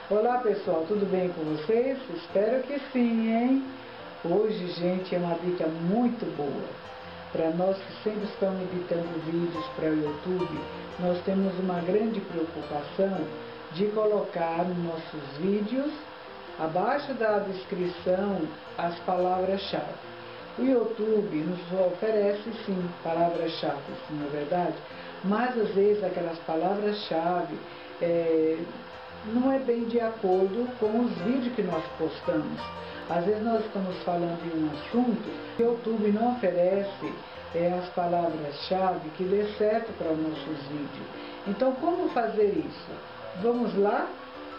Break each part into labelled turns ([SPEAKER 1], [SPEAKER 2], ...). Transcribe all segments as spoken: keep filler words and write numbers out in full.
[SPEAKER 1] Olá pessoal, tudo bem com vocês? Espero que sim, hein? Hoje, gente, é uma dica muito boa. Para nós que sempre estamos editando vídeos para o YouTube, nós temos uma grande preocupação de colocar nos nossos vídeos, abaixo da descrição, as palavras-chave. O YouTube nos oferece sim palavras-chave, não é verdade? Mas às vezes aquelas palavras-chave é, não é bem de acordo com os vídeos que nós postamos. Às vezes nós estamos falando de um assunto e o YouTube não oferece é, as palavras-chave que dê certo para os nossos vídeos. Então como fazer isso? Vamos lá?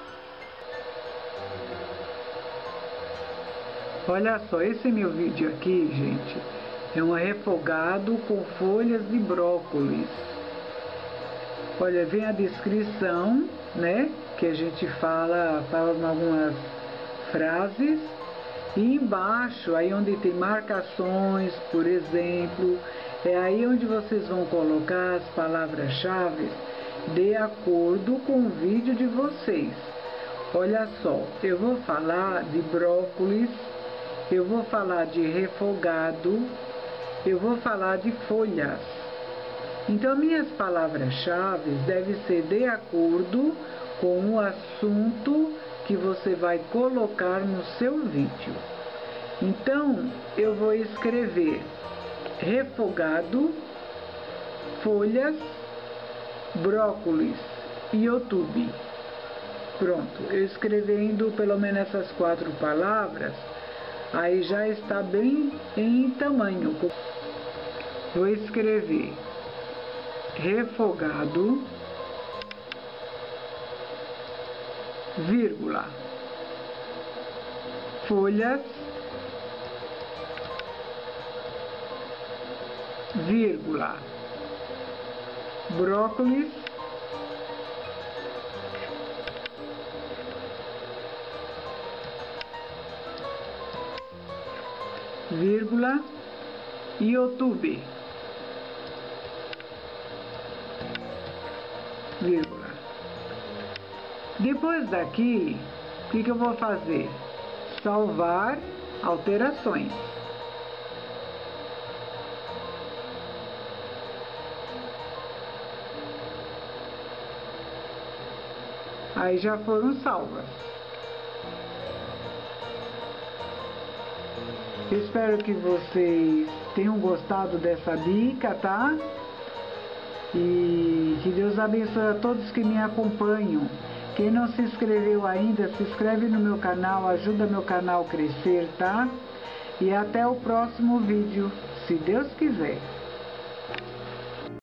[SPEAKER 1] Olha só, esse meu vídeo aqui, gente, é um refogado com folhas de brócolis. Olha, vem a descrição, né, que a gente fala, fala algumas frases, e embaixo, aí onde tem marcações, por exemplo, é aí onde vocês vão colocar as palavras-chave de acordo com o vídeo de vocês. Olha só, eu vou falar de brócolis, eu vou falar de refogado, eu vou falar de folhas. Então, minhas palavras-chave devem ser de acordo com o assunto que você vai colocar no seu vídeo. Então, eu vou escrever refogado, folhas, brócolis e YouTube. Pronto, eu escrevendo pelo menos essas quatro palavras, aí já está bem em tamanho. Vou escrever refogado, vírgula, folhas, vírgula, brócolis, vírgula, e YouTube, vírgula. Depois daqui, o que, que eu vou fazer? Salvar alterações. Aí já foram salvas. Eu espero que vocês tenham gostado dessa dica, tá? E que Deus abençoe a todos que me acompanham. Quem não se inscreveu ainda, se inscreve no meu canal, ajuda meu canal a crescer, tá? E até o próximo vídeo, se Deus quiser.